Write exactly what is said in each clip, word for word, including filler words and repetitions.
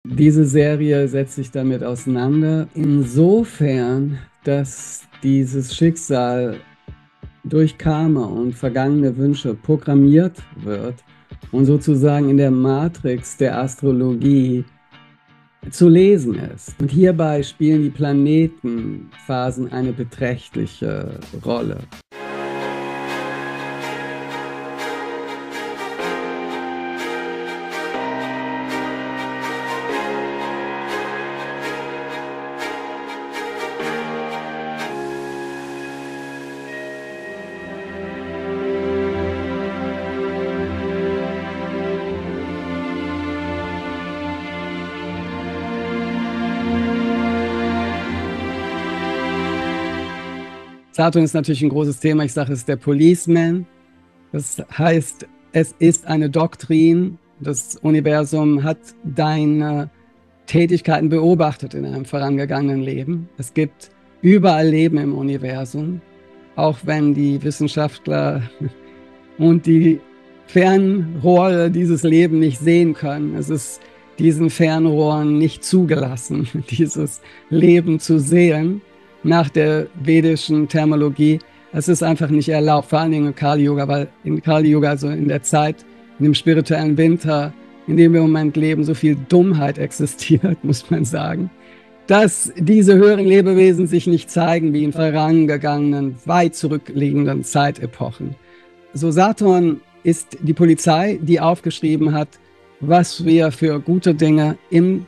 Diese Serie setzt sich damit auseinander, insofern, dass dieses Schicksal durch Karma und vergangene Wünsche programmiert wird und sozusagen in der Matrix der Astrologie zu lesen ist. Und hierbei spielen die Planetenphasen eine beträchtliche Rolle. Saturn ist natürlich ein großes Thema. Ich sage, es ist der Policeman. Das heißt, es ist eine Doktrin. Das Universum hat deine Tätigkeiten beobachtet in einem vorangegangenen Leben. Es gibt überall Leben im Universum, auch wenn die Wissenschaftler und die Fernrohre dieses Leben nicht sehen können. Es ist diesen Fernrohren nicht zugelassen, dieses Leben zu sehen. Nach der vedischen Terminologie, es ist einfach nicht erlaubt, vor allen Dingen im Kali-Yuga, weil in Kali-Yuga, also in der Zeit, in dem spirituellen Winter, in dem wir im Moment leben, so viel Dummheit existiert, muss man sagen, dass diese höheren Lebewesen sich nicht zeigen wie in vorangegangenen, weit zurückliegenden Zeitepochen. So Saturn ist die Polizei, die aufgeschrieben hat, was wir für gute Dinge im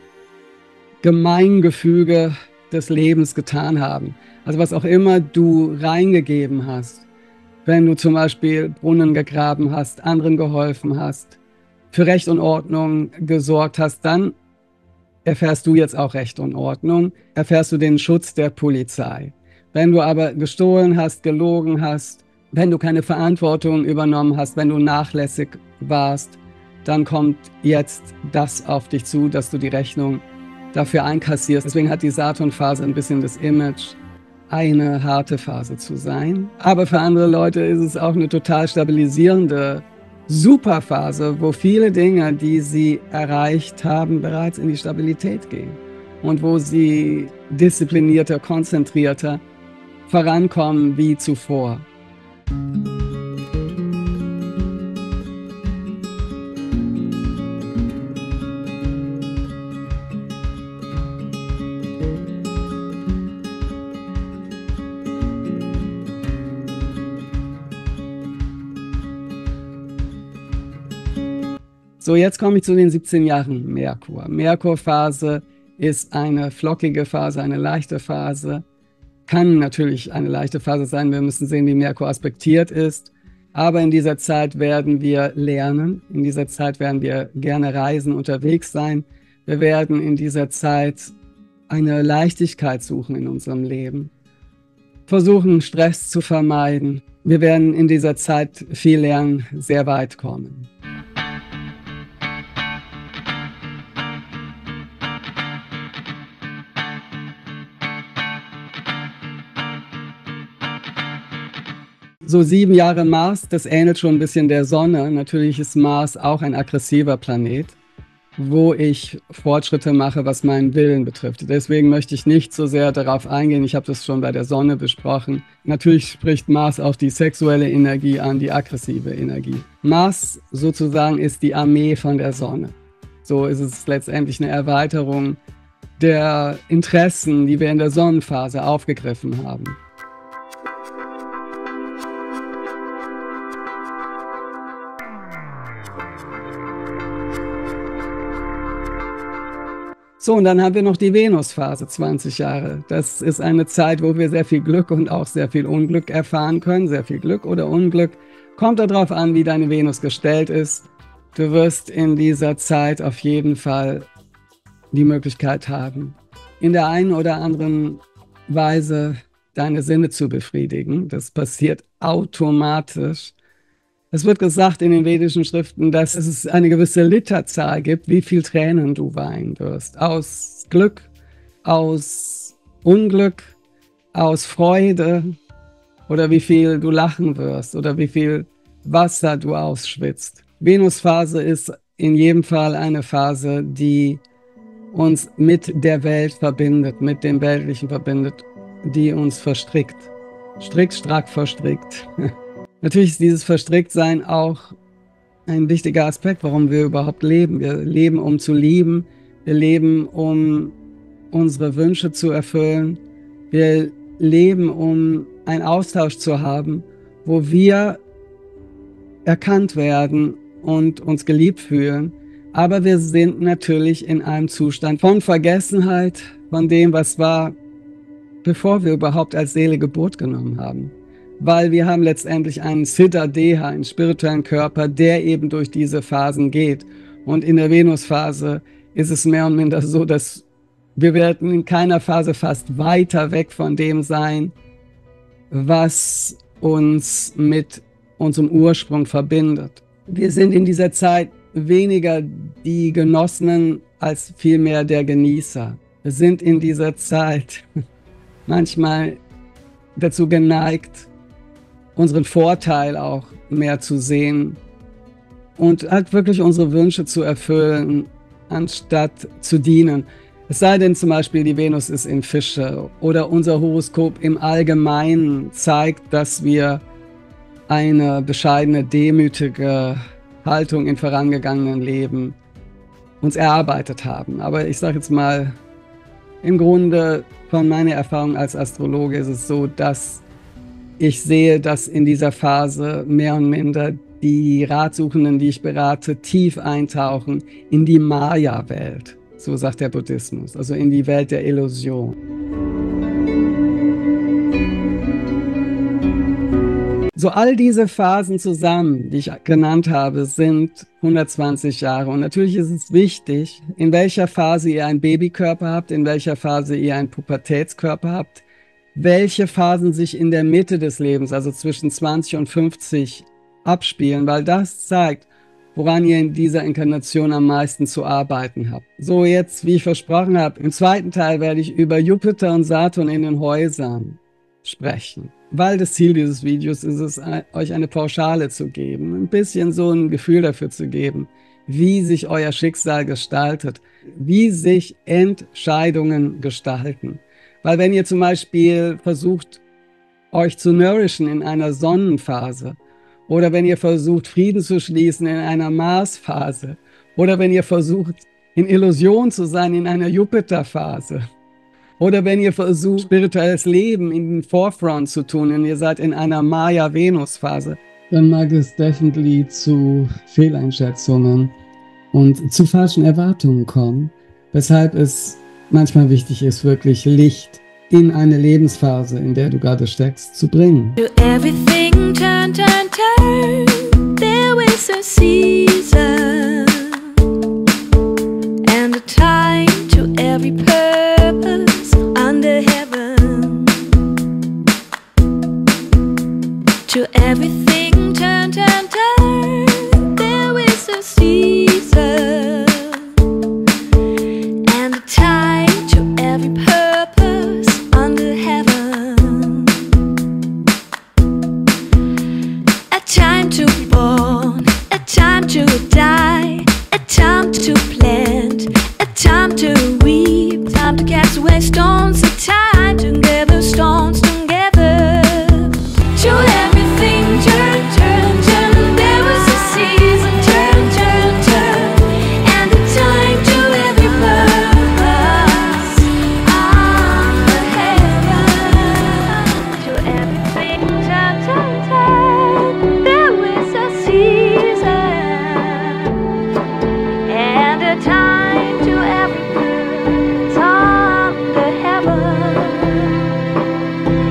Gemeingefüge des Lebens getan haben. Also was auch immer du reingegeben hast, wenn du zum Beispiel Brunnen gegraben hast, anderen geholfen hast, für Recht und Ordnung gesorgt hast, dann erfährst du jetzt auch Recht und Ordnung, erfährst du den Schutz der Polizei. Wenn du aber gestohlen hast, gelogen hast, wenn du keine Verantwortung übernommen hast, wenn du nachlässig warst, dann kommt jetzt das auf dich zu, dass du die Rechnung dafür einkassierst. Deswegen hat die Saturn-Phase ein bisschen das Image, eine harte Phase zu sein. Aber für andere Leute ist es auch eine total stabilisierende Superphase, wo viele Dinge, die sie erreicht haben, bereits in die Stabilität gehen. Und wo sie disziplinierter, konzentrierter vorankommen wie zuvor. So, jetzt komme ich zu den siebzehn Jahren Merkur. Merkur-Phase ist eine flockige Phase, eine leichte Phase. Kann natürlich eine leichte Phase sein. Wir müssen sehen, wie Merkur aspektiert ist. Aber in dieser Zeit werden wir lernen. In dieser Zeit werden wir gerne reisen, unterwegs sein. Wir werden in dieser Zeit eine Leichtigkeit suchen in unserem Leben. Versuchen, Stress zu vermeiden. Wir werden in dieser Zeit viel lernen, sehr weit kommen. So sieben Jahre Mars, das ähnelt schon ein bisschen der Sonne. Natürlich ist Mars auch ein aggressiver Planet, wo ich Fortschritte mache, was meinen Willen betrifft. Deswegen möchte ich nicht so sehr darauf eingehen. Ich habe das schon bei der Sonne besprochen. Natürlich spricht Mars auch die sexuelle Energie an, die aggressive Energie. Mars sozusagen ist die Armee von der Sonne. So ist es letztendlich eine Erweiterung der Interessen, die wir in der Sonnenphase aufgegriffen haben. So, und dann haben wir noch die Venusphase, zwanzig Jahre. Das ist eine Zeit, wo wir sehr viel Glück und auch sehr viel Unglück erfahren können. Sehr viel Glück oder Unglück. Kommt darauf an, wie deine Venus gestellt ist. Du wirst in dieser Zeit auf jeden Fall die Möglichkeit haben, in der einen oder anderen Weise deine Sinne zu befriedigen. Das passiert automatisch. Es wird gesagt in den vedischen Schriften, dass es eine gewisse Literzahl gibt, wie viel Tränen du weinen wirst. Aus Glück, aus Unglück, aus Freude oder wie viel du lachen wirst oder wie viel Wasser du ausschwitzt. Venusphase ist in jedem Fall eine Phase, die uns mit der Welt verbindet, mit dem Weltlichen verbindet, die uns verstrickt. Strikt, strack, verstrickt. Natürlich ist dieses Verstricktsein auch ein wichtiger Aspekt, warum wir überhaupt leben. Wir leben, um zu lieben. Wir leben, um unsere Wünsche zu erfüllen. Wir leben, um einen Austausch zu haben, wo wir erkannt werden und uns geliebt fühlen. Aber wir sind natürlich in einem Zustand von Vergessenheit, von dem, was war, bevor wir überhaupt als Seele Geburt genommen haben. Weil wir haben letztendlich einen Siddha Deha, einen spirituellen Körper, der eben durch diese Phasen geht. Und in der Venusphase ist es mehr und minder so, dass wir werden in keiner Phase fast weiter weg von dem sein, was uns mit unserem Ursprung verbindet. Wir sind in dieser Zeit weniger die Genossenen als vielmehr der Genießer. Wir sind in dieser Zeit manchmal dazu geneigt, unseren Vorteil auch mehr zu sehen und halt wirklich unsere Wünsche zu erfüllen, anstatt zu dienen. Es sei denn zum Beispiel, die Venus ist in Fische oder unser Horoskop im Allgemeinen zeigt, dass wir eine bescheidene, demütige Haltung in vorangegangenen Leben uns erarbeitet haben. Aber ich sage jetzt mal, im Grunde von meiner Erfahrung als Astrologe ist es so, dass ich sehe, dass in dieser Phase mehr und minder die Ratsuchenden, die ich berate, tief eintauchen in die Maya-Welt. So sagt der Buddhismus, also in die Welt der Illusion. So all diese Phasen zusammen, die ich genannt habe, sind hundertzwanzig Jahre. Und natürlich ist es wichtig, in welcher Phase ihr einen Babykörper habt, in welcher Phase ihr einen Pubertätskörper habt, welche Phasen sich in der Mitte des Lebens, also zwischen zwanzig und fünfzig, abspielen, weil das zeigt, woran ihr in dieser Inkarnation am meisten zu arbeiten habt. So jetzt, wie ich versprochen habe, im zweiten Teil werde ich über Jupiter und Saturn in den Häusern sprechen, weil das Ziel dieses Videos ist es, euch eine Pauschale zu geben, ein bisschen so ein Gefühl dafür zu geben, wie sich euer Schicksal gestaltet, wie sich Entscheidungen gestalten. Weil wenn ihr zum Beispiel versucht, euch zu nourishen in einer Sonnenphase, oder wenn ihr versucht, Frieden zu schließen in einer Marsphase, oder wenn ihr versucht, in Illusion zu sein in einer Jupiterphase, oder wenn ihr versucht, spirituelles Leben in den Forefront zu tun und ihr seid in einer Maya-Venus-Phase, dann mag es definitely zu Fehleinschätzungen und zu falschen Erwartungen kommen, weshalb es manchmal wichtig ist, wirklich Licht in eine Lebensphase, in der du gerade steckst, zu bringen. To everything turn, turn, turn, there is a season and a time to every purpose under heaven. To everything turn, turn, turn, there is a season and a time to every purpose under heaven. A time to be born, a time to die, a time to plant, a time to weep, time to cast away stones, a time to gather stones together. To everything turn, turn, turn, there was a season, turn, turn, turn, and a time to every purpose under heaven. To everything turn, turn, turn, there was a season and a time to every purpose under heaven.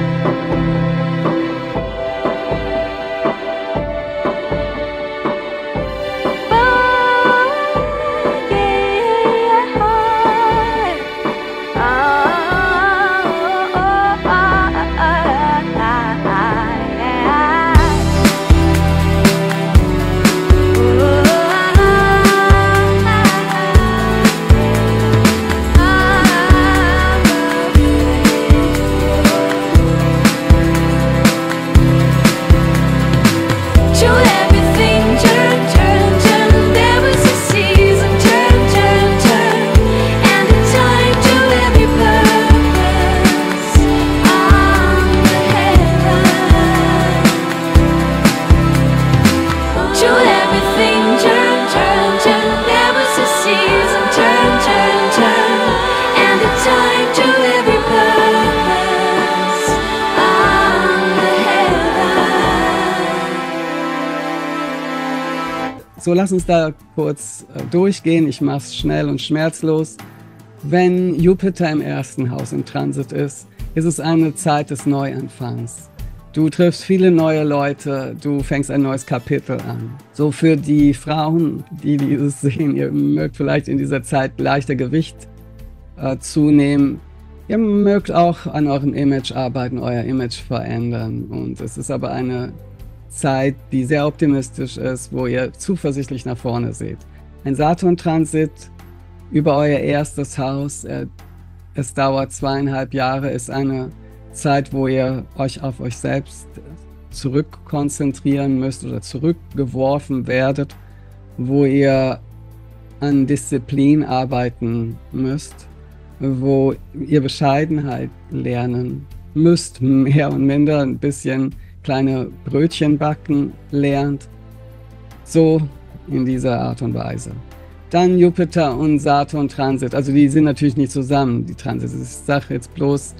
So, lass uns da kurz äh, durchgehen. Ich mache es schnell und schmerzlos. Wenn Jupiter im ersten Haus im Transit ist, ist es eine Zeit des Neuanfangs. Du triffst viele neue Leute, du fängst ein neues Kapitel an. So, für die Frauen, die dieses sehen, ihr mögt vielleicht in dieser Zeit leichter Gewicht äh, zunehmen. Ihr mögt auch an eurem Image arbeiten, euer Image verändern. Und es ist aber eine Zeit, die sehr optimistisch ist, wo ihr zuversichtlich nach vorne seht. Ein Saturn-Transit über euer erstes Haus, es dauert zweieinhalb Jahre, ist eine Zeit, wo ihr euch auf euch selbst zurückkonzentrieren müsst oder zurückgeworfen werdet, wo ihr an Disziplin arbeiten müsst, wo ihr Bescheidenheit lernen müsst, mehr und minder ein bisschen kleine Brötchen backen lernt, so in dieser Art und Weise. Dann Jupiter und Saturn Transit, also die sind natürlich nicht zusammen, die Transits. Ich sage jetzt bloß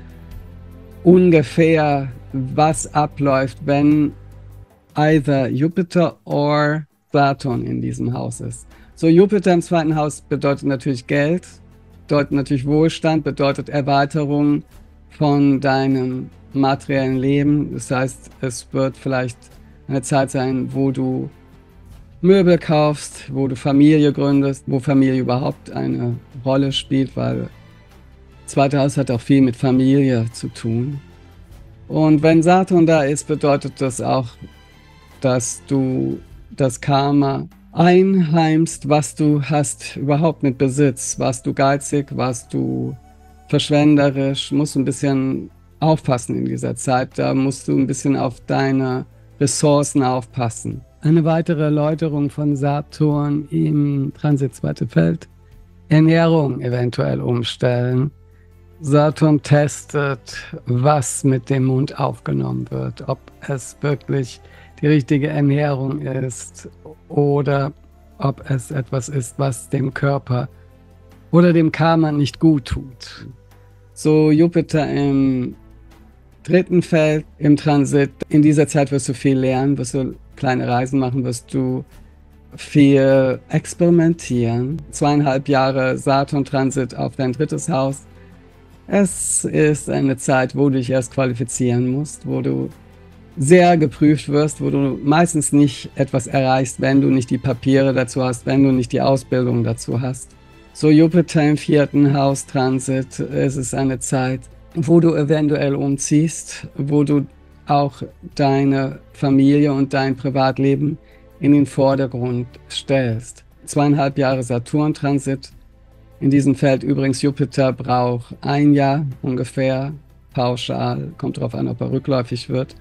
ungefähr, was abläuft, wenn either Jupiter or Saturn in diesem Haus ist. So, Jupiter im zweiten Haus bedeutet natürlich Geld, bedeutet natürlich Wohlstand, bedeutet Erweiterung von deinem materiellen Leben. Das heißt, es wird vielleicht eine Zeit sein, wo du Möbel kaufst, wo du Familie gründest, wo Familie überhaupt eine Rolle spielt, weil das zweite Haus hat auch viel mit Familie zu tun. Und wenn Saturn da ist, bedeutet das auch, dass du das Karma einheimst, was du hast überhaupt mit Besitz. Warst du geizig, warst du verschwenderisch, musst du ein bisschen aufpassen in dieser Zeit. Da musst du ein bisschen auf deine Ressourcen aufpassen. Eine weitere Erläuterung von Saturn im Transit zweite Feld. Ernährung eventuell umstellen. Saturn testet, was mit dem Mund aufgenommen wird, ob es wirklich die richtige Ernährung ist oder ob es etwas ist, was dem Körper oder dem Karma nicht gut tut. So, Jupiter im dritten Feld im Transit. In dieser Zeit wirst du viel lernen, wirst du kleine Reisen machen, wirst du viel experimentieren. Zweieinhalb Jahre Saturn-Transit auf dein drittes Haus. Es ist eine Zeit, wo du dich erst qualifizieren musst, wo du sehr geprüft wirst, wo du meistens nicht etwas erreichst, wenn du nicht die Papiere dazu hast, wenn du nicht die Ausbildung dazu hast. So, Jupiter im vierten Haus Transit, es ist eine Zeit, wo du eventuell umziehst, wo du auch deine Familie und dein Privatleben in den Vordergrund stellst. Zweieinhalb Jahre Saturn-Transit. In diesem Feld übrigens Jupiter braucht ein Jahr ungefähr, pauschal, kommt darauf an, ob er rückläufig wird.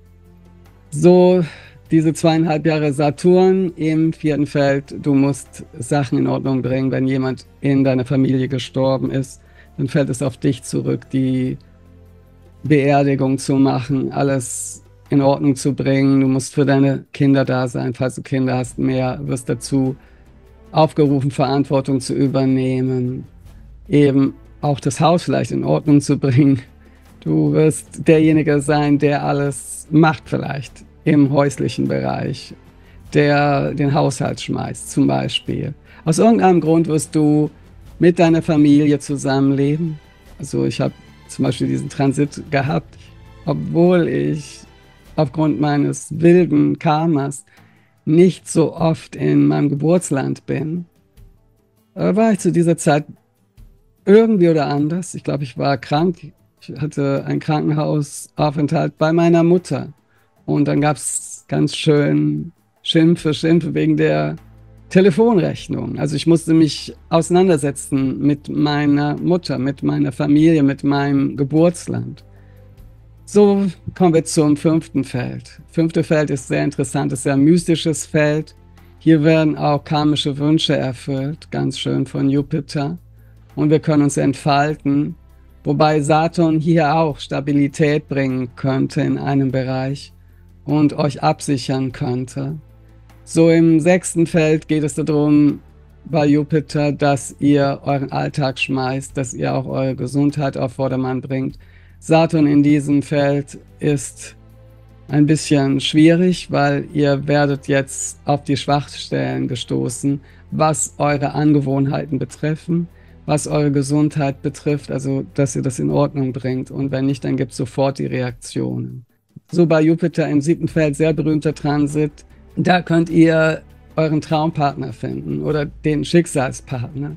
So, diese zweieinhalb Jahre Saturn im vierten Feld, du musst Sachen in Ordnung bringen, wenn jemand in deiner Familie gestorben ist, dann fällt es auf dich zurück, die Beerdigung zu machen, alles in Ordnung zu bringen. Du musst für deine Kinder da sein, falls du Kinder hast, mehr, wirst dazu aufgerufen, Verantwortung zu übernehmen, eben auch das Haus vielleicht in Ordnung zu bringen. Du wirst derjenige sein, der alles macht vielleicht im häuslichen Bereich, der den Haushalt schmeißt zum Beispiel. Aus irgendeinem Grund wirst du mit deiner Familie zusammenleben. Also ich habe zum Beispiel diesen Transit gehabt, obwohl ich aufgrund meines wilden Karmas nicht so oft in meinem Geburtsland bin, war ich zu dieser Zeit irgendwie oder anders. Ich glaube, ich war krank. Ich hatte einen Krankenhausaufenthalt bei meiner Mutter. Und dann gab es ganz schön Schimpfe, Schimpfe wegen der Telefonrechnung. Also ich musste mich auseinandersetzen mit meiner Mutter, mit meiner Familie, mit meinem Geburtsland. So kommen wir zum fünften Feld. Fünfte Feld ist sehr interessant, ist ein sehr mystisches Feld. Hier werden auch karmische Wünsche erfüllt, ganz schön von Jupiter. Und wir können uns entfalten, wobei Saturn hier auch Stabilität bringen könnte in einem Bereich und euch absichern könnte. So im sechsten Feld geht es darum, bei Jupiter, dass ihr euren Alltag schmeißt, dass ihr auch eure Gesundheit auf Vordermann bringt. Saturn in diesem Feld ist ein bisschen schwierig, weil ihr werdet jetzt auf die Schwachstellen gestoßen, was eure Angewohnheiten betreffen, was eure Gesundheit betrifft, also dass ihr das in Ordnung bringt. Und wenn nicht, dann gibt es sofort die Reaktionen. So bei Jupiter im siebten Feld, sehr berühmter Transit, da könnt ihr euren Traumpartner finden oder den Schicksalspartner.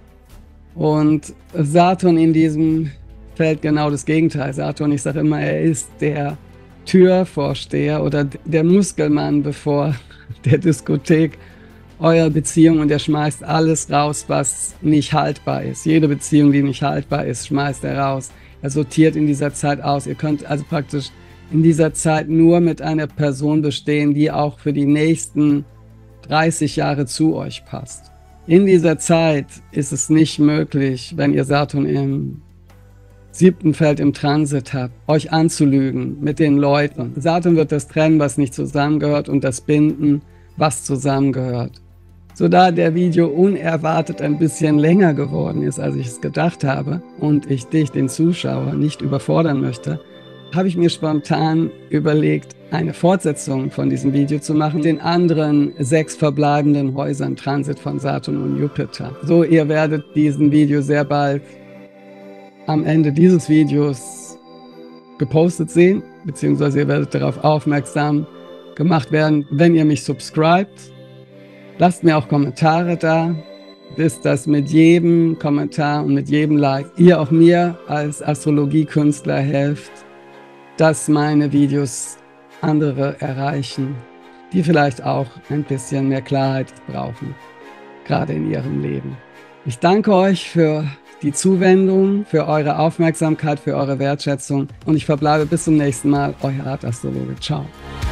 Und Saturn in diesem Feld genau das Gegenteil. Saturn, ich sage immer, er ist der Türvorsteher oder der Muskelmann bevor der Diskothek eurer Beziehung, und er schmeißt alles raus, was nicht haltbar ist. Jede Beziehung, die nicht haltbar ist, schmeißt er raus. Er sortiert in dieser Zeit aus. Ihr könnt also praktisch in dieser Zeit nur mit einer Person bestehen, die auch für die nächsten dreißig Jahre zu euch passt. In dieser Zeit ist es nicht möglich, wenn ihr Saturn im siebten Feld im Transit habt, euch anzulügen mit den Leuten. Saturn wird das trennen, was nicht zusammengehört, und das binden, was zusammengehört. So da der Video unerwartet ein bisschen länger geworden ist, als ich es gedacht habe, und ich dich, den Zuschauer, nicht überfordern möchte, habe ich mir spontan überlegt, eine Fortsetzung von diesem Video zu machen, den anderen sechs verbleibenden Häusern Transit von Saturn und Jupiter. So, ihr werdet diesen Video sehr bald am Ende dieses Videos gepostet sehen, beziehungsweise ihr werdet darauf aufmerksam gemacht werden, wenn ihr mich subscribt. Lasst mir auch Kommentare da, bis dass mit jedem Kommentar und mit jedem Like ihr auch mir als Astrologiekünstler helft, dass meine Videos andere erreichen, die vielleicht auch ein bisschen mehr Klarheit brauchen, gerade in ihrem Leben. Ich danke euch für die Zuwendung, für eure Aufmerksamkeit, für eure Wertschätzung, und ich verbleibe bis zum nächsten Mal. Euer Art Astrologe. Ciao.